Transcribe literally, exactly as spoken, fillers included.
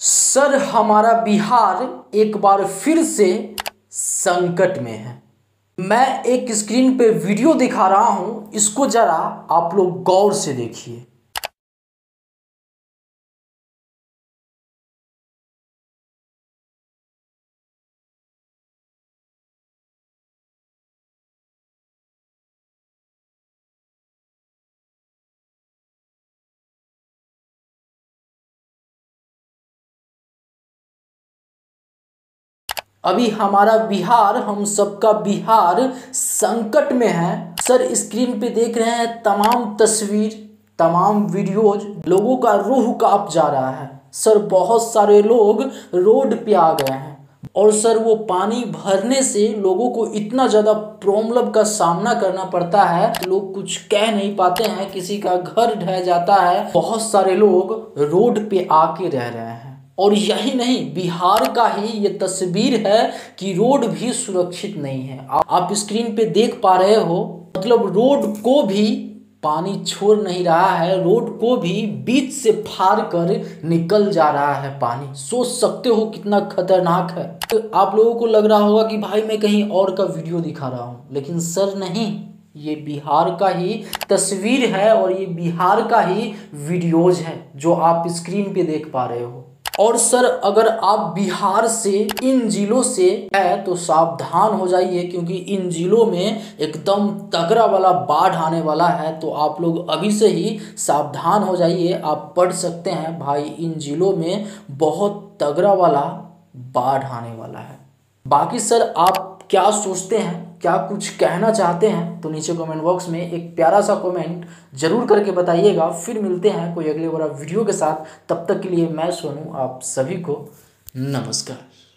Sir हमारा बिहार एक बार फिर से संकट में है। मैं एक स्क्रीन पे वीडियो दिखा रहा हूं, इसको जरा आप लोग गौर से देखिए। अभी हमारा बिहार, हम सबका बिहार संकट में है। सर स्क्रीन पे देख रहे हैं तमाम तस्वीर, तमाम वीडियोज, लोगों का रूह कांप जा रहा है। सर बहुत सारे लोग रोड पे आ गए हैं और सर वो पानी भरने से लोगों को इतना ज़्यादा प्रॉब्लम का सामना करना पड़ता है, लोग कुछ कह नहीं पाते हैं, किसी का घर ढह जाता है। बहुत सारे लोग रोड पे आके रह रहे हैं। और यही नहीं, बिहार का ही ये तस्वीर है कि रोड भी सुरक्षित नहीं है। आप स्क्रीन पे देख पा रहे हो, मतलब रोड को भी पानी छोड़ नहीं रहा है, रोड को भी बीच से फाड़ कर निकल जा रहा है पानी। सोच सकते हो कितना खतरनाक है। तो आप लोगों को लग रहा होगा कि भाई मैं कहीं और का वीडियो दिखा रहा हूँ, लेकिन सर नहीं, ये बिहार का ही तस्वीर है और ये बिहार का ही वीडियोज है जो आप स्क्रीन पे देख पा रहे हो। और सर अगर आप बिहार से, इन जिलों से है तो सावधान हो जाइए, क्योंकि इन जिलों में एकदम तगड़ा वाला बाढ़ आने वाला है। तो आप लोग अभी से ही सावधान हो जाइए। आप पढ़ सकते हैं भाई, इन जिलों में बहुत तगड़ा वाला बाढ़ आने वाला है। बाकी सर आप क्या सोचते हैं, क्या कुछ कहना चाहते हैं, तो नीचे कमेंट बॉक्स में एक प्यारा सा कमेंट जरूर करके बताइएगा। फिर मिलते हैं कोई अगले बड़ा वीडियो के साथ। तब तक के लिए मैं सोनू, आप सभी को नमस्कार।